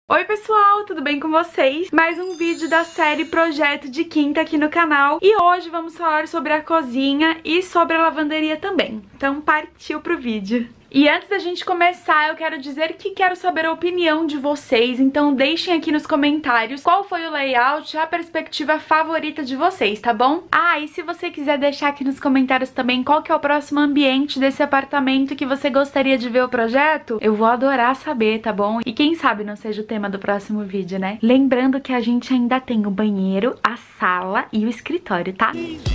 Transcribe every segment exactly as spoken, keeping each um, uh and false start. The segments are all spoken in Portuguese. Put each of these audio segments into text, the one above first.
Oi pessoal, tudo bem com vocês? Mais um vídeo da série Projeto de Quinta aqui no canal. E hoje vamos falar sobre a cozinha e sobre a lavanderia também. Então partiu pro vídeo. E antes da gente começar, eu quero dizer que quero saber a opinião de vocês, então deixem aqui nos comentários qual foi o layout, a perspectiva favorita de vocês, tá bom? Ah, e se você quiser deixar aqui nos comentários também qual que é o próximo ambiente desse apartamento que você gostaria de ver o projeto, eu vou adorar saber, tá bom? E quem sabe não seja o tema do próximo vídeo, né? Lembrando que a gente ainda tem o banheiro, a sala e o escritório, tá?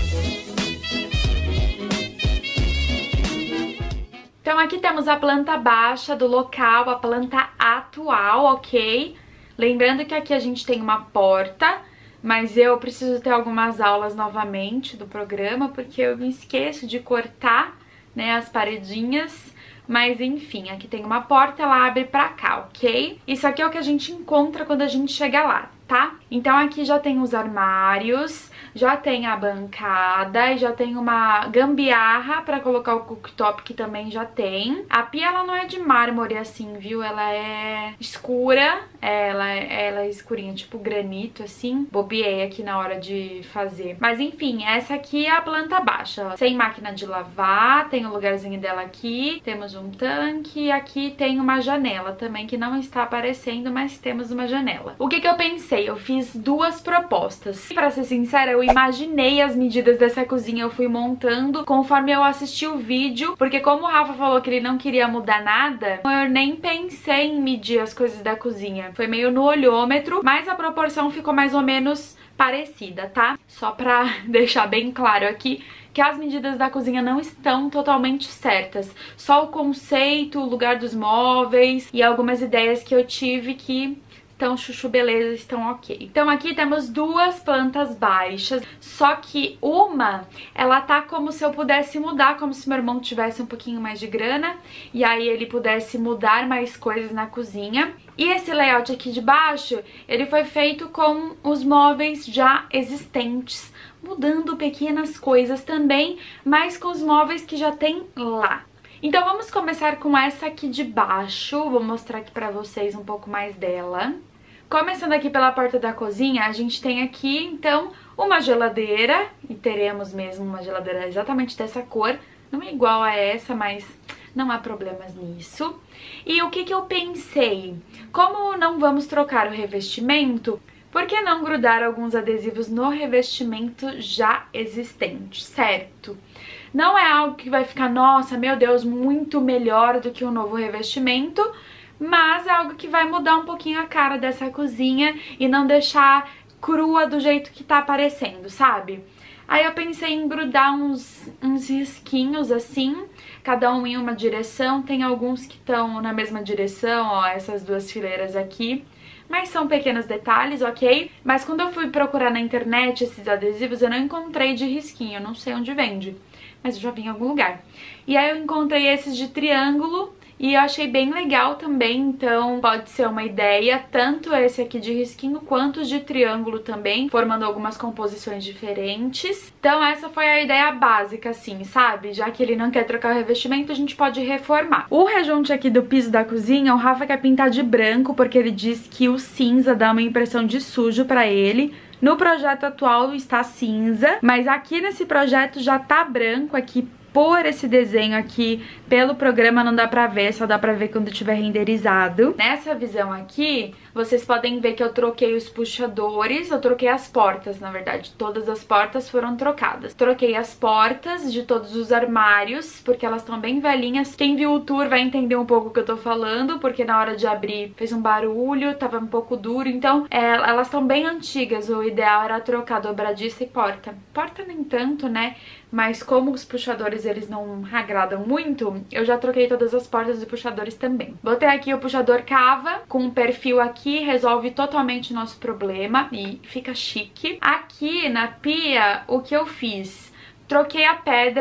Então aqui temos a planta baixa do local, a planta atual, ok? Lembrando que aqui a gente tem uma porta, mas eu preciso ter algumas aulas novamente do programa, porque eu me esqueço de cortar, né, as paredinhas. Mas enfim, aqui tem uma porta, ela abre pra cá, ok? Isso aqui é o que a gente encontra quando a gente chega lá, tá? Então aqui já tem os armários, já tem a bancada e já tem uma gambiarra pra colocar o cooktop, que também já tem. A pia, ela não é de mármore assim, viu? Ela é escura, ela, ela é escurinha, tipo granito assim. Bobiei aqui na hora de fazer. Mas enfim, essa aqui é a planta baixa, ó. Sem máquina de lavar, tem o lugarzinho dela aqui, temos um tanque, aqui tem uma janela também, que não está aparecendo, mas temos uma janela. O que que eu pensei? Eu fiz duas propostas. Pra ser sincera, eu imaginei as medidas dessa cozinha, eu fui montando conforme eu assisti o vídeo, porque como o Rafa falou que ele não queria mudar nada, eu nem pensei em medir as coisas da cozinha. Foi meio no olhômetro, mas a proporção ficou mais ou menos parecida, tá? Só pra deixar bem claro aqui que as medidas da cozinha não estão totalmente certas. Só o conceito, o lugar dos móveis e algumas ideias que eu tive que estão chuchu beleza, estão ok. Então aqui temos duas plantas baixas, só que uma, ela tá como se eu pudesse mudar, como se meu irmão tivesse um pouquinho mais de grana, e aí ele pudesse mudar mais coisas na cozinha. E esse layout aqui de baixo, ele foi feito com os móveis já existentes, mudando pequenas coisas também, mas com os móveis que já tem lá. Então vamos começar com essa aqui de baixo, vou mostrar aqui pra vocês um pouco mais dela. Começando aqui pela porta da cozinha, a gente tem aqui, então, uma geladeira, e teremos mesmo uma geladeira exatamente dessa cor, não é igual a essa, mas não há problemas nisso. E o que que eu pensei? Como não vamos trocar o revestimento, por que não grudar alguns adesivos no revestimento já existente, certo? Não é algo que vai ficar, nossa, meu Deus, muito melhor do que um novo revestimento, mas é algo que vai mudar um pouquinho a cara dessa cozinha e não deixar crua do jeito que tá aparecendo, sabe? Aí eu pensei em grudar uns, uns risquinhos assim, cada um em uma direção. Tem alguns que estão na mesma direção, ó, essas duas fileiras aqui. Mas são pequenos detalhes, ok? Mas quando eu fui procurar na internet esses adesivos, eu não encontrei de risquinho, eu não sei onde vende, mas eu já vi em algum lugar. E aí eu encontrei esses de triângulo e eu achei bem legal também, então pode ser uma ideia, tanto esse aqui de risquinho quanto os de triângulo também, formando algumas composições diferentes. Então essa foi a ideia básica, assim, sabe? Já que ele não quer trocar o revestimento, a gente pode reformar. O rejunte aqui do piso da cozinha, o Rafa quer pintar de branco, porque ele diz que o cinza dá uma impressão de sujo pra ele. No projeto atual está cinza, mas aqui nesse projeto já tá branco aqui. Por esse desenho aqui, pelo programa não dá pra ver, só dá pra ver quando tiver renderizado. Nessa visão aqui, vocês podem ver que eu troquei os puxadores, eu troquei as portas, na verdade, todas as portas foram trocadas. Troquei as portas de todos os armários, porque elas estão bem velhinhas. Quem viu o tour vai entender um pouco o que eu tô falando, porque na hora de abrir fez um barulho, tava um pouco duro, então é, elas estão bem antigas, o ideal era trocar dobradiça e porta. Porta nem tanto, né? Mas como os puxadores eles não agradam muito, eu já troquei todas as portas e puxadores também. Botei aqui o puxador cava, com um perfil aqui, resolve totalmente o nosso problema e fica chique. Aqui na pia, o que eu fiz? Troquei a pedra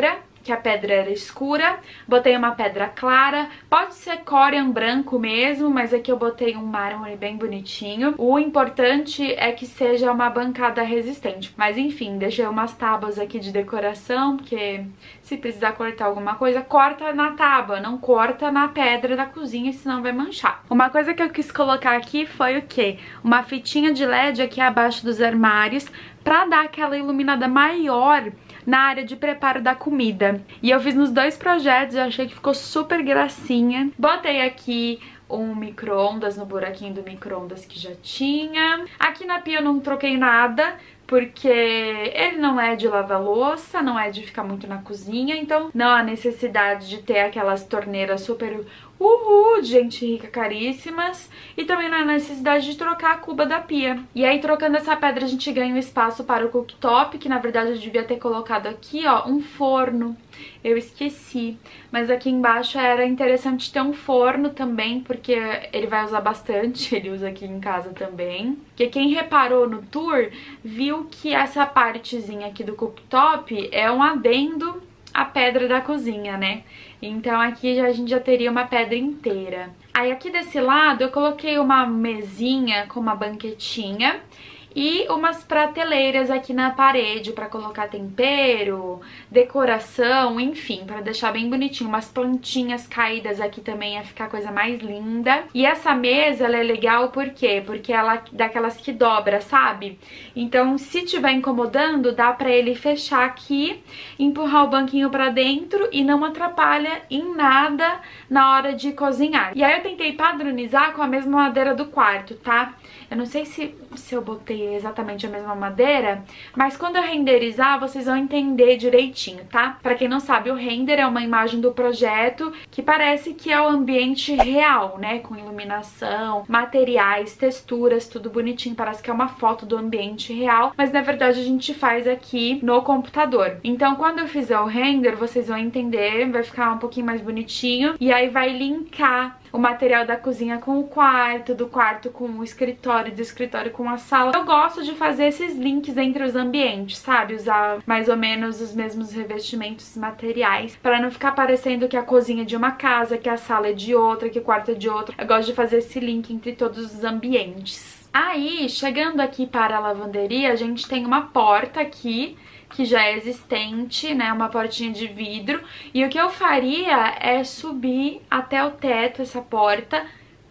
que a pedra era escura. Botei uma pedra clara, pode ser Corian branco mesmo, mas aqui eu botei um mármore bem bonitinho. O importante é que seja uma bancada resistente. Mas enfim, deixei umas tábuas aqui de decoração, porque se precisar cortar alguma coisa, corta na tábua, não corta na pedra da cozinha, senão vai manchar. Uma coisa que eu quis colocar aqui foi o quê? Uma fitinha de L E D aqui abaixo dos armários, pra dar aquela iluminada maior na área de preparo da comida. E eu fiz nos dois projetos, eu achei que ficou super gracinha. Botei aqui um micro-ondas no buraquinho do micro-ondas que já tinha. Aqui na pia eu não troquei nada, porque ele não é de lavar louça, não é de ficar muito na cozinha, então não há necessidade de ter aquelas torneiras super uhul, de gente rica, caríssimas, e também não há necessidade de trocar a cuba da pia. E aí, trocando essa pedra, a gente ganha um espaço para o cooktop, que na verdade eu devia ter colocado aqui, ó, um forno. Eu esqueci, mas aqui embaixo era interessante ter um forno também, porque ele vai usar bastante, ele usa aqui em casa também. Porque quem reparou no tour, viu que essa partezinha aqui do cooktop é um adendo à pedra da cozinha, né? Então aqui a gente já teria uma pedra inteira. Aí aqui desse lado eu coloquei uma mesinha com uma banquetinha e umas prateleiras aqui na parede para colocar tempero, decoração, enfim, para deixar bem bonitinho. Umas plantinhas caídas aqui também ia ficar a coisa mais linda. E essa mesa, ela é legal por quê? Porque ela é daquelas que dobra, sabe? Então, se tiver incomodando, dá pra ele fechar aqui, empurrar o banquinho pra dentro e não atrapalha em nada na hora de cozinhar. E aí eu tentei padronizar com a mesma madeira do quarto, tá? Eu não sei se, se eu botei exatamente a mesma madeira, mas quando eu renderizar, vocês vão entender direitinho, tá? Pra quem não sabe, o render é uma imagem do projeto que parece que é o ambiente real, né? Com iluminação, materiais, texturas, tudo bonitinho. Parece que é uma foto do ambiente real, mas na verdade a gente faz aqui no computador. Então, quando eu fizer o render, vocês vão entender, vai ficar um pouquinho mais bonitinho. E aí vai linkar o material da cozinha com o quarto, do quarto com o escritório, do escritório com a sala. Eu gosto de fazer esses links entre os ambientes, sabe? Usar mais ou menos os mesmos revestimentos materiais, para não ficar parecendo que a cozinha é de uma casa, que a sala é de outra, que o quarto é de outra. Eu gosto de fazer esse link entre todos os ambientes. Aí, chegando aqui para a lavanderia, a gente tem uma porta aqui, que já é existente, né, uma portinha de vidro, e o que eu faria é subir até o teto essa porta,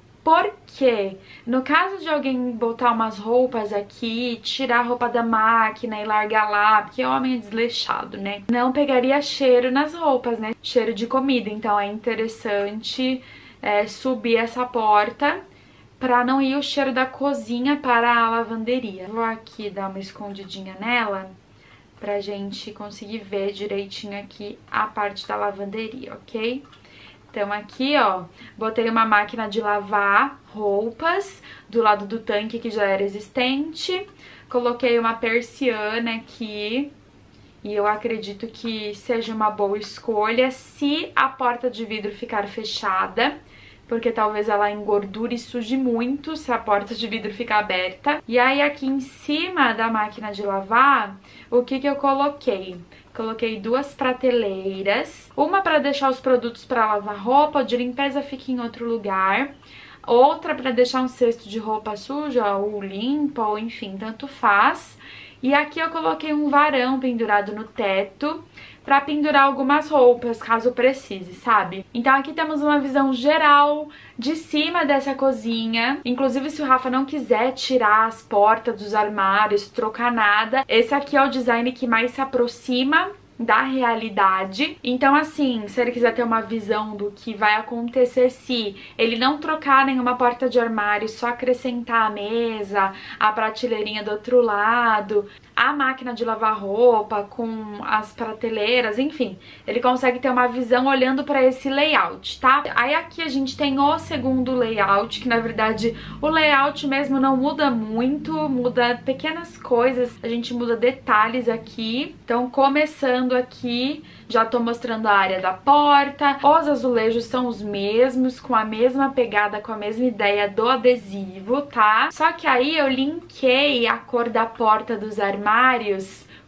porque no caso de alguém botar umas roupas aqui, tirar a roupa da máquina e largar lá, porque homem é desleixado, né, não pegaria cheiro nas roupas, né, cheiro de comida, então é interessante é, subir essa porta pra não ir o cheiro da cozinha para a lavanderia. Vou aqui dar uma escondidinha nela, pra gente conseguir ver direitinho aqui a parte da lavanderia, ok? Então aqui, ó, botei uma máquina de lavar roupas do lado do tanque que já era existente. Coloquei uma persiana aqui e eu acredito que seja uma boa escolha se a porta de vidro ficar fechada, porque talvez ela engordure e suje muito se a porta de vidro ficar aberta. E aí aqui em cima da máquina de lavar, o que que eu coloquei? Coloquei duas prateleiras, uma para deixar os produtos para lavar roupa, o de limpeza fica em outro lugar, outra para deixar um cesto de roupa suja ou limpa, ou enfim, tanto faz. E aqui eu coloquei um varão pendurado no teto pra pendurar algumas roupas, caso precise, sabe? Então aqui temos uma visão geral de cima dessa cozinha. Inclusive, se o Rafa não quiser tirar as portas dos armários, trocar nada, esse aqui é o design que mais se aproxima da realidade. Então assim, se ele quiser ter uma visão do que vai acontecer se ele não trocar nenhuma porta de armário, só acrescentar a mesa, a prateleirinha do outro lado, a máquina de lavar roupa com as prateleiras, enfim, ele consegue ter uma visão olhando para esse layout, tá? Aí aqui a gente tem o segundo layout, que na verdade o layout mesmo não muda muito, muda pequenas coisas, a gente muda detalhes aqui. Então, começando aqui, já tô mostrando a área da porta. Os azulejos são os mesmos, com a mesma pegada, com a mesma ideia do adesivo, tá? Só que aí eu linkei a cor da porta dos armários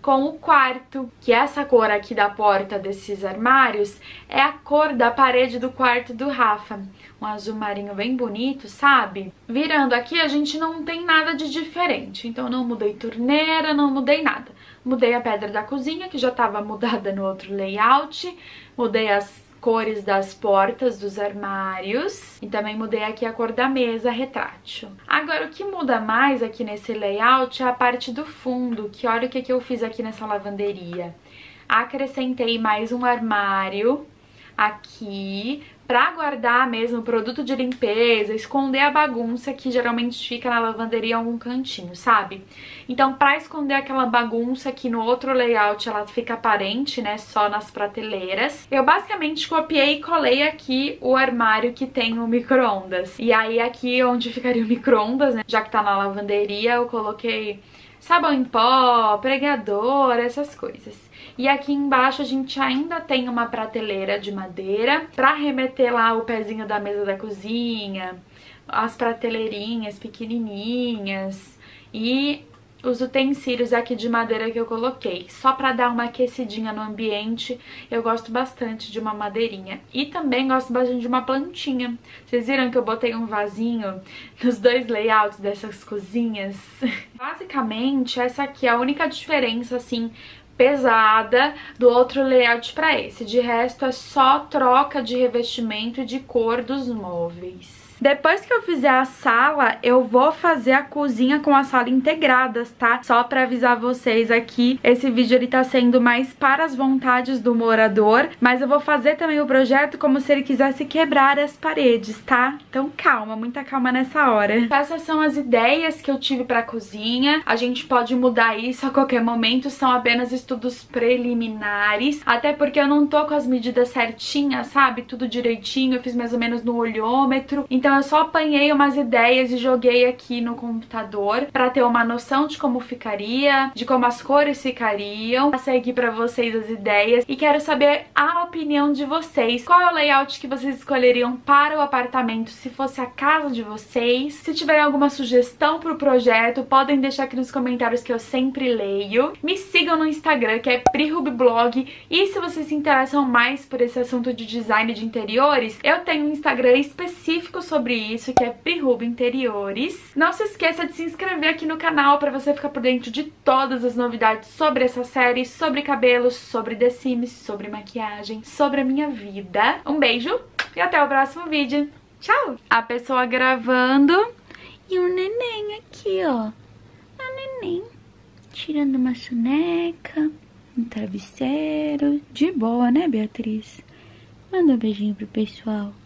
com o quarto, que essa cor aqui da porta desses armários é a cor da parede do quarto do Rafa. Um azul marinho bem bonito, sabe? Virando aqui, a gente não tem nada de diferente, então não mudei torneira, não mudei nada. Mudei a pedra da cozinha, que já estava mudada no outro layout, mudei as cores das portas dos armários e também mudei aqui a cor da mesa retrátil. Agora, o que muda mais aqui nesse layout é a parte do fundo, que olha o que, que eu fiz aqui nessa lavanderia. Acrescentei mais um armário aqui pra guardar mesmo produto de limpeza, esconder a bagunça que geralmente fica na lavanderia em algum cantinho, sabe? Então, pra esconder aquela bagunça que no outro layout ela fica aparente, né, só nas prateleiras, eu basicamente copiei e colei aqui o armário que tem o micro-ondas. E aí aqui onde ficaria o micro-ondas, né, já que tá na lavanderia, eu coloquei sabão em pó, pregador, essas coisas. E aqui embaixo a gente ainda tem uma prateleira de madeira pra remeter lá o pezinho da mesa da cozinha, as prateleirinhas pequenininhas e os utensílios aqui de madeira que eu coloquei. Só pra dar uma aquecidinha no ambiente, eu gosto bastante de uma madeirinha. E também gosto bastante de uma plantinha. Vocês viram que eu botei um vasinho nos dois layouts dessas cozinhas? Basicamente, essa aqui é a única diferença, assim, pesada do outro layout para esse. De resto é só troca de revestimento e de cor dos móveis. Depois que eu fizer a sala, eu vou fazer a cozinha com a sala integradas, tá? Só pra avisar vocês aqui, esse vídeo ele tá sendo mais para as vontades do morador, mas eu vou fazer também o projeto como se ele quisesse quebrar as paredes, tá? Então calma, muita calma nessa hora. Essas são as ideias que eu tive pra cozinha. A gente pode mudar isso a qualquer momento, são apenas estudos preliminares, até porque eu não tô com as medidas certinhas, sabe? Tudo direitinho, eu fiz mais ou menos no olhômetro, então eu só apanhei umas ideias e joguei aqui no computador pra ter uma noção de como ficaria, de como as cores ficariam. Passei aqui pra vocês as ideias e quero saber a opinião de vocês. Qual é o layout que vocês escolheriam para o apartamento se fosse a casa de vocês? Se tiverem alguma sugestão pro projeto, podem deixar aqui nos comentários que eu sempre leio. Me sigam no Instagram, que é PriRubBlog, e se vocês se interessam mais por esse assunto de design de interiores, eu tenho um Instagram específico sobre sobre isso, que é PriRub Interiores. Não se esqueça de se inscrever aqui no canal para você ficar por dentro de todas as novidades sobre essa série, sobre cabelos, sobre The Sims, sobre maquiagem, sobre a minha vida. Um beijo e até o próximo vídeo. Tchau! A pessoa gravando e o neném aqui, ó. O neném tirando uma soneca, um travesseiro. De boa, né, Beatriz? Manda um beijinho pro pessoal.